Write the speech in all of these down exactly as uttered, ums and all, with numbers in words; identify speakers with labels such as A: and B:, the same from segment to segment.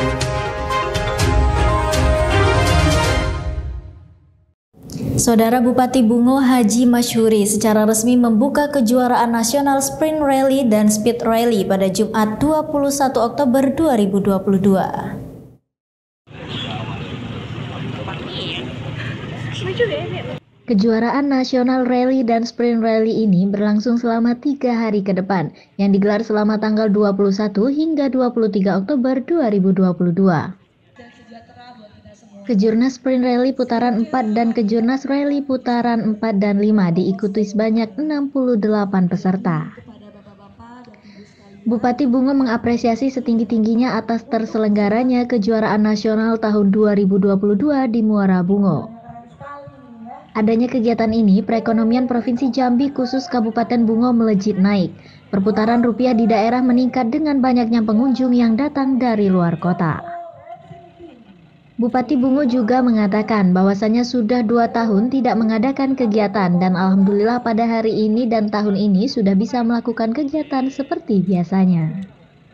A: Saudara Bupati Bungo Haji Masyhuri secara resmi membuka kejuaraan nasional Sprint Rally dan Speed Rally pada Jumat dua puluh satu Oktober dua ribu dua puluh dua. Kejuaraan nasional rally dan sprint rally ini berlangsung selama tiga hari ke depan, yang digelar selama tanggal dua puluh satu hingga dua puluh tiga Oktober dua ribu dua puluh dua. Kejurnas Sprint Rally putaran empat dan Kejurnas Rally putaran empat dan lima diikuti sebanyak enam puluh delapan peserta. Bupati Bungo mengapresiasi setinggi-tingginya atas terselenggaranya kejuaraan nasional tahun dua ribu dua puluh dua di Muara Bungo. Adanya kegiatan ini, perekonomian Provinsi Jambi khusus Kabupaten Bungo melejit naik. Perputaran rupiah di daerah meningkat dengan banyaknya pengunjung yang datang dari luar kota. Bupati Bungo juga mengatakan bahwasannya sudah dua tahun tidak mengadakan kegiatan dan alhamdulillah pada hari ini dan tahun ini sudah bisa melakukan kegiatan seperti biasanya.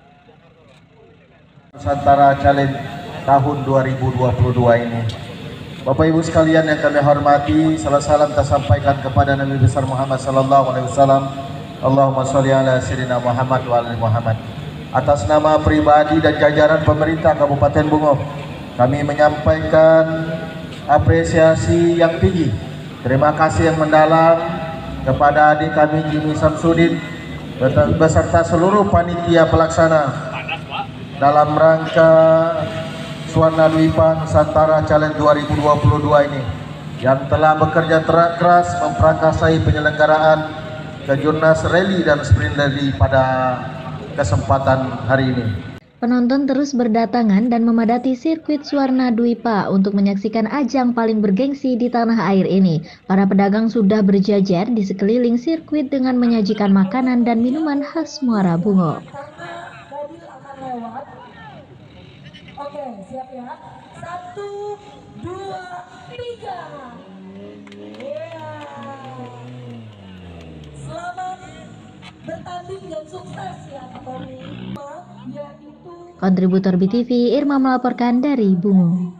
B: Nusantara Challenge tahun dua ribu dua puluh dua ini, Bapak Ibu sekalian yang kami hormati, salam-salam kita sampaikan kepada Nabi besar Muhammad sallallahu alaihi wasallam. Allahumma sholli ala sayyidina Muhammad wa ala Muhammad. Atas nama pribadi dan jajaran pemerintah Kabupaten Bungo, kami menyampaikan apresiasi yang tinggi, terima kasih yang mendalam kepada adik kami Jimmy Samsudin beserta seluruh panitia pelaksana dalam rangka Swarna Dwipa Nusantara Challenge dua ribu dua puluh dua ini, yang telah bekerja keras memprakarsai penyelenggaraan Kejurnas Rally dan Sprint Rally pada kesempatan hari ini.
A: Penonton terus berdatangan dan memadati sirkuit Swarna Dwipa untuk menyaksikan ajang paling bergengsi di tanah air ini. Para pedagang sudah berjajar di sekeliling sirkuit dengan menyajikan makanan dan minuman khas Muara Bungo.
C: Oke, siap ya. Satu, dua, tiga. Selamat bertanding dan sukses ya, Tony.
A: Kontributor B T V Irma melaporkan dari Bungo.